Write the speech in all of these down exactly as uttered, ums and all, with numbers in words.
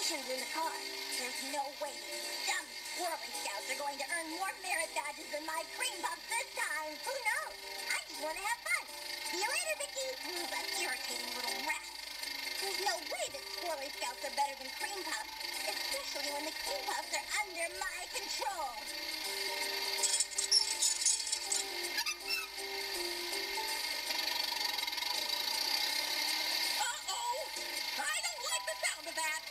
decorations in the car. There's no way these dumb squirrely scouts are going to earn more merit badges than my cream puffs this time. Who knows? I just want to have fun. See you later, Vicky. You an irritating little rat. There's no way that squirrely scouts are better than cream puffs, especially when the cream puffs are under my control. Uh-oh! I don't like the sound of that.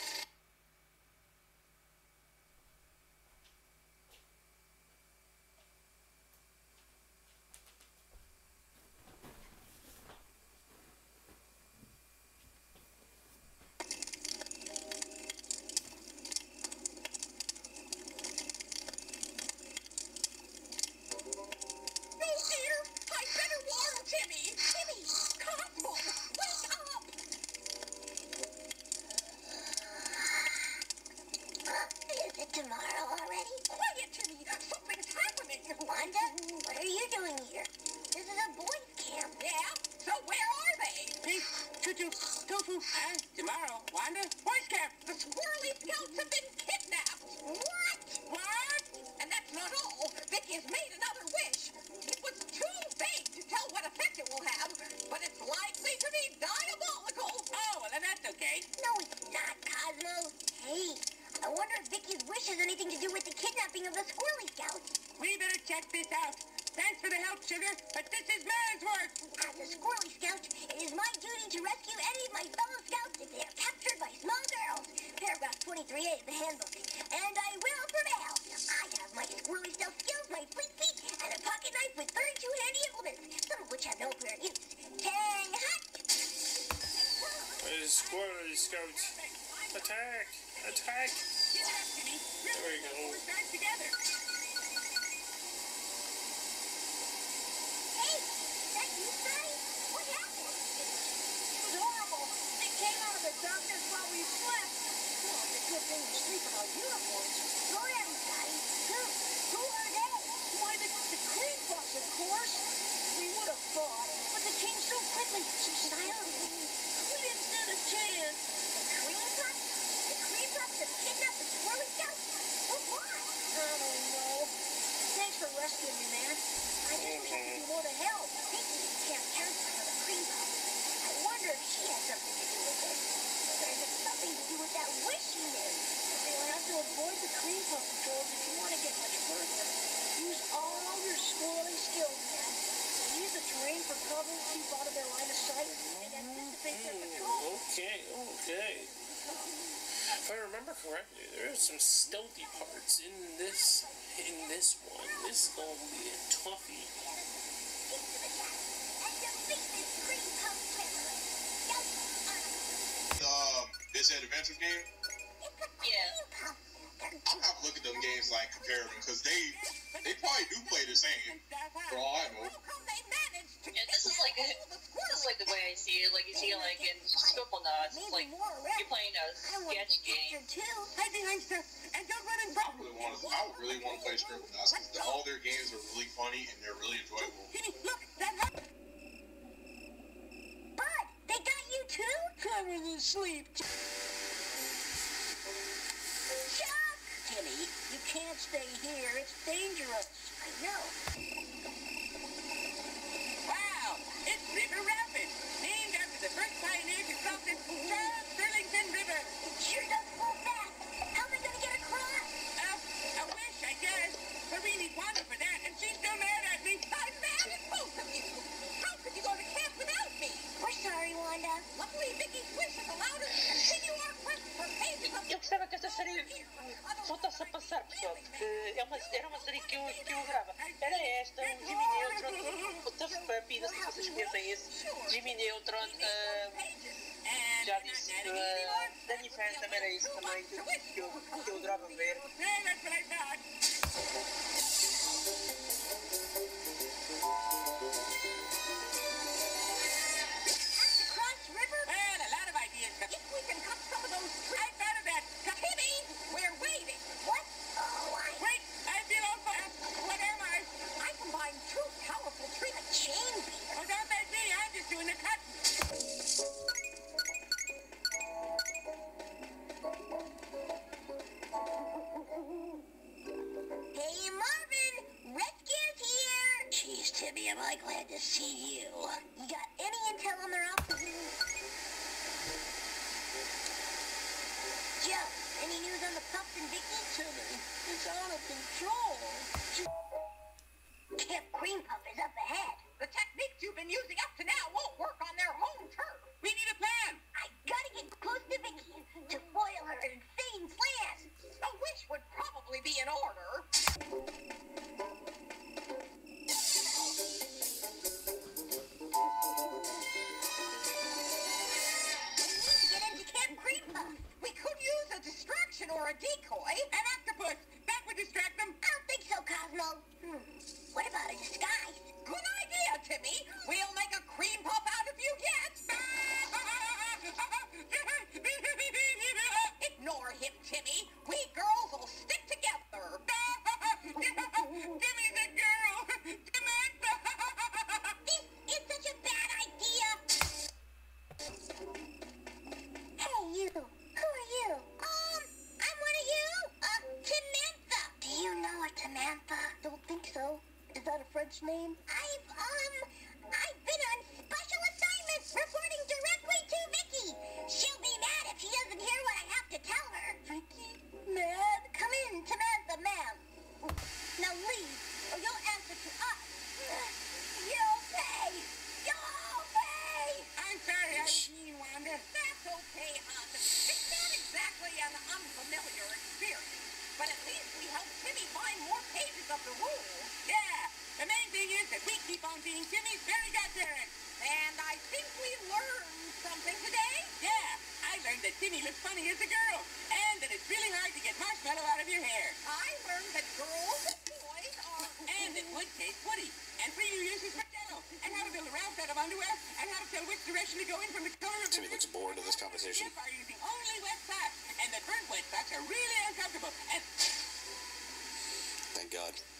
Tomorrow already? Quiet, Timmy! Something's happening! Wanda, what are you doing here? This is a boys' camp. Yeah? So where are they? Hey, Choo-Choo, Tofu, uh, tomorrow, Wanda, boys' camp. The squirrely scouts have been kidnapped. What? What? And that's not all. Vicky has made another wish. It was too vague to tell what effect it will have, but it's likely to be diabolical. Oh, well, then that's okay. No, it's not, Cosmo. Hey. I wonder if Vicky's wish has anything to do with the kidnapping of the squirrely scouts. We better check this out. Thanks for the help, Sugar, but this is man's work. As a squirrely scout, it is my duty to rescue any of my fellow scouts if they are captured by small girls. Paragraph twenty-three A of the handbook. And I will prevail. I have my squirrely stealth skills, my fleet feet, and a pocket knife with thirty-two handy implements, some of which have no apparent use. Tang hut! Where's squirrely scout? Attack! Attack! Get up, Timmy. There we go. We're back together. Hey, that you, Sonny? What happened? It was horrible. They came out of the darkness while we slept. Well, it's a good thing we sleep in our uniforms. Go ahead, Sonny. Who? Who are they? Why, the, the cream puffs, of course. We would have thought, but they came so quickly, so silently. We didn't stand a chance. The cream puffs? The cream puffs have kidnapped the squirrely scouts? For what? I don't know. Thanks for rescuing me, man. I just wish I could be more to help. Vicky can't count for another cream puff. I wonder if she has something to do with it. Or is it something to do with that wish you made? You'll have to avoid the cream puff patrols if you want to get much further. Use all your squirrely skills, man. Use the terrain for cover, keep out of their line of sight, and anticipate their patrol. Okay, okay. If I remember correctly, there are some stealthy parts in this in this one. This is going to be a toughie. Um, it's an adventure game. Yeah. I'm gonna have to look at them games like compare them because they they probably do play the same. For all I know. Yeah, this is like this is like the way I see it. Like you see, like in Scoponauts, it's like you're playing a sketch game. Hi, Youngster, and don't run in I really want to. I would really want to play Scribblenauts because all their games are really funny and they're really enjoyable. Look, that. Bud, they got you too? I was asleep. Chuck! Timmy, you can't stay here. It's dangerous. I know. Wow, it's River Rapids, named after the first pioneer consultant, Charles Burlington River. It sure does flow fast. How am I going to get across? Uh, I wish, I guess. But we need Wanda for that, and she's still mad at me. I'm mad at both of you. How could you go to camp without me? We're sorry, Wanda. Luckily, Vicky's wish has allowed us to continue our quest for pages of... Eu gostava que esta série voltasse a passar, pessoal, porque é uma, era uma série que eu, que eu adorava. Era esta, o Jimmy Neutron, o Tough Puppy, não sei se vocês conhecem esse. Jimmy Neutron, uh, já disse, uh, Danny Phantom também era isso também, que, que, eu, que eu adorava ver. Cross River? Well, a lot of ideas. If we can cut some of those trees out of that... Timmy, we're waiting. What? Oh, I... Wait, I feel all fast. What am I? I combined two powerful trees. A chain beater. Oh, don't make me. I'm just doing the cutting. Boy, am I glad to see you. You got any intel on their offices? Joe, any news on the pups and Vicky? Timmy, it's out of control. Camp Cream Puff is up ahead. The techniques you've been using up to now won't work on their home turf. We need a plan. I gotta get close to Vicky to foil her insane plan. A wish would probably be in order. Get into Camp Cream Puff. We could use a distraction or a decoy. An octopus. That would distract them. I don't think so, Cosmo. Hmm. What about a disguise? Good idea, Timmy. We'll make a cream puff out of you yet. Ignore him, Timmy. We girls will stick together. Timmy's a girl. Samantha. This is such a bad idea. Hey, you. Who are you? Um, I'm one of you. Uh, Samantha. Do you know a Samantha? Don't think so. Is that a French name? I've, um, I've been on special assignment reporting directly to Vicky. She'll be mad if she doesn't hear what I have to tell her. Vicky? Mad? Come in, Samantha, ma'am. Now leave, or you'll answer to us. You'll pay! You'll pay! I'm sorry, I didn't mean, Wanda. That's okay, Hanson. It's not exactly an unfamiliar experience, but at least we helped Timmy find more pages of the rules. Yeah, the main thing is that we keep on being Timmy's very godparents. And I think we learned something today. Yeah, I learned that Timmy looks funny as a girl, and that it's really hard to get marshmallow out of your hair. I learned that girls and boys are... And that wood tastes woody, and free you uses marshmallow, and how to build a round set of underwear, and how to tell which direction to go in from the color of the... Timmy looks bored of this conversation. Are using only wet socks, and that burnt wet socks are really uncomfortable, and... Thank God.